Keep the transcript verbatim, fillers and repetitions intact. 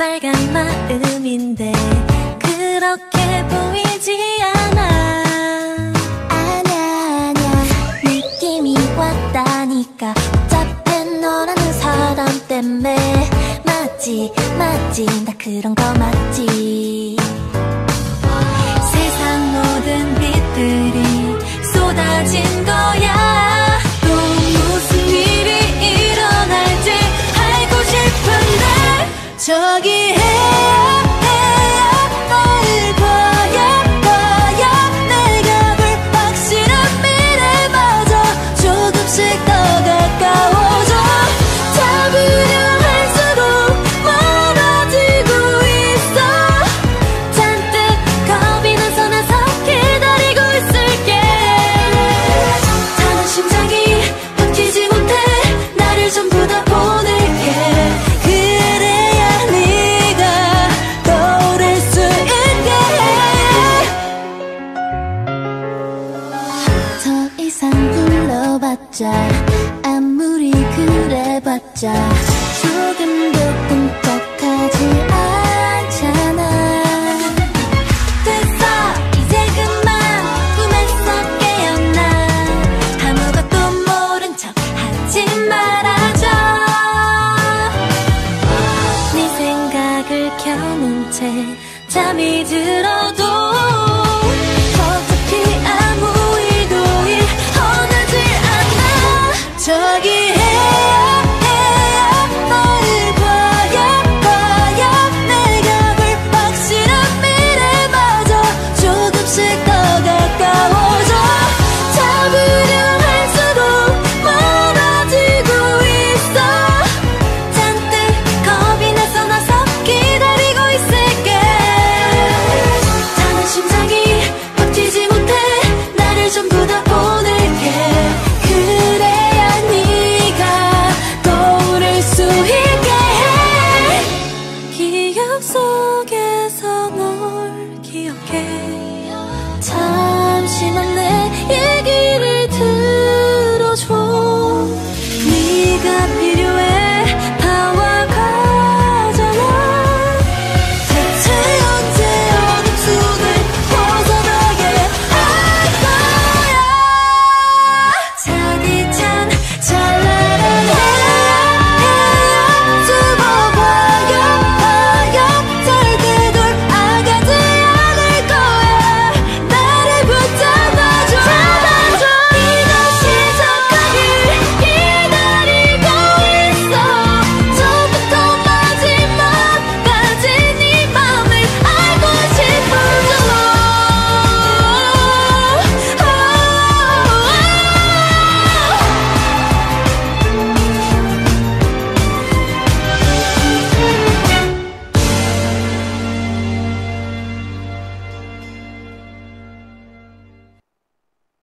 빨간 마음인데 그렇게 보이지 않아. 아냐 아냐 느낌이 왔다니까. 복잡해 너라는 사람 때문에. 맞지 맞지 나 그런 거 맞지. 세상 모든 빛들이 쏟아진 거야. 또 무슨 일이 일어날지 알고 싶은데. 저기 해야 해야 날 봐야 봐야 내가 볼 확실한 미래마저 조금씩 더 가까워져. 잡으려 할수록 멀어지고 있어. 잔뜩 겁이 나서 나서 기다리고 있을게. 타는 심장이 버티지 못해 나를 전부 다 보낼게. 그래야 네가 떠오를 수 있게 해. 더 이상 불러봤자 아무리 그래봤자 조금도 꿈쩍하지 않잖아. 됐어 이제 그만 꿈에서 깨어나. 아무것도 모른 척 하지 말아줘. 네 생각을 켜놓은 채 잠이 들어도